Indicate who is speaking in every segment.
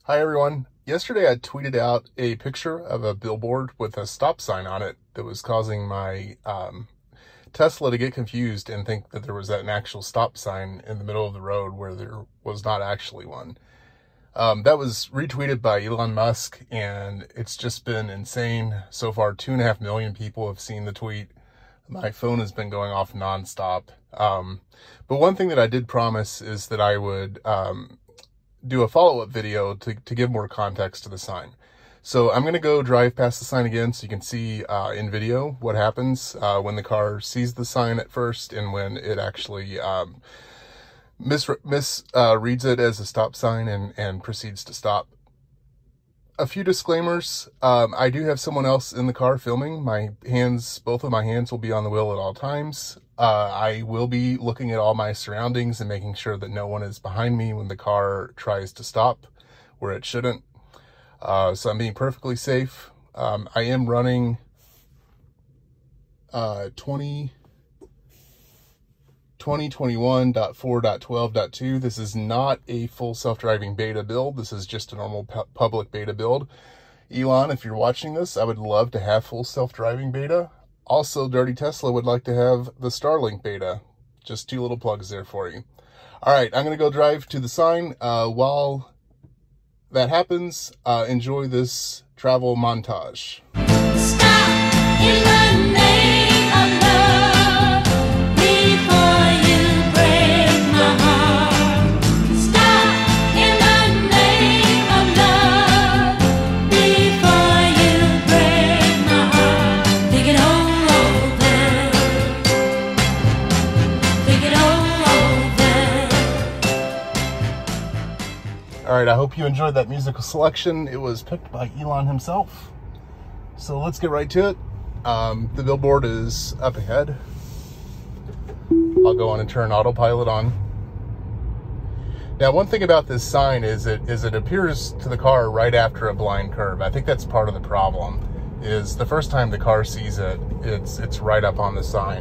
Speaker 1: Hi everyone. Yesterday I tweeted out a picture of a billboard with a stop sign on it that was causing my Tesla to get confused and think that there was an actual stop sign in the middle of the road where there was not actually one. That was retweeted by Elon Musk, and it's just been insane. So far, 2.5 million people have seen the tweet. My phone has been going off nonstop. But one thing that I did promise is that I would do a follow-up video to give more context to the sign. So I'm going to go drive past the sign again so you can see in video what happens when the car sees the sign at first and when it actually misreads it as a stop sign and proceeds to stop. A few disclaimers. I do have someone else in the car filming. Both of my hands will be on the wheel at all times. I will be looking at all my surroundings and making sure that no one is behind me when the car tries to stop where it shouldn't. So I'm being perfectly safe. I am running 2021.4.12.2. This is not a full self-driving beta build. This is just a normal public beta build. Elon, if you're watching this, I would love to have full self-driving beta. Also, Dirty Tesla would like to have the Starlink beta. Just two little plugs there for you. All right, I'm going to go drive to the sign. While that happens, enjoy this travel montage.
Speaker 2: Stop in the name of love before you break my heart. Stop in the name of love before you break my heart. Think it all over. Think it all over.
Speaker 1: All right, I hope you enjoyed that musical selection. It was picked by Elon himself. So let's get right to it. The billboard is up ahead. I'll go on and turn autopilot on. Now, one thing about this sign is it appears to the car right after a blind curve. I think that's part of the problem, is the first time the car sees it, it's right up on the sign.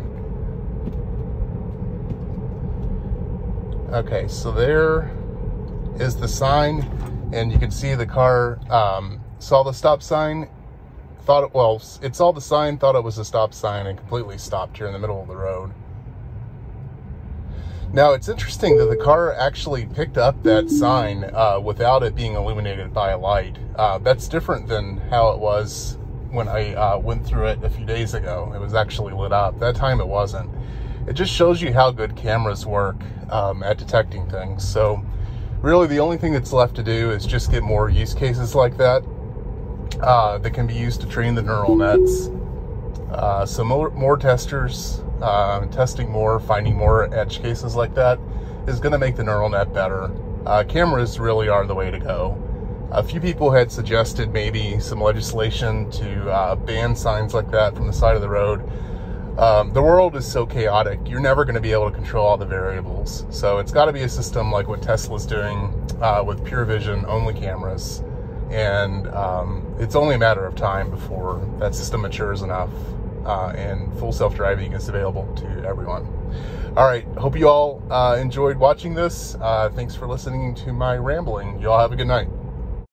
Speaker 1: Okay, so there is the sign, and you can see the car saw the stop sign, it saw the sign, thought it was a stop sign, and completely stopped here in the middle of the road. Now, it's interesting that the car actually picked up that sign without it being illuminated by a light. That's different than how it was when I went through it a few days ago. It was actually lit up. That time it wasn't. It just shows you how good cameras work at detecting things. So really, the only thing that's left to do is just get more use cases like that that can be used to train the neural nets. So more testers, testing more, finding more edge cases like that is going to make the neural net better. Cameras really are the way to go. A few people had suggested maybe some legislation to ban signs like that from the side of the road. The world is so chaotic, you're never going to be able to control all the variables. So it's got to be a system like what Tesla's doing with pure vision only cameras. And it's only a matter of time before that system matures enough and full self-driving is available to everyone. All right, hope you all enjoyed watching this. Thanks for listening to my rambling. You all have a good night.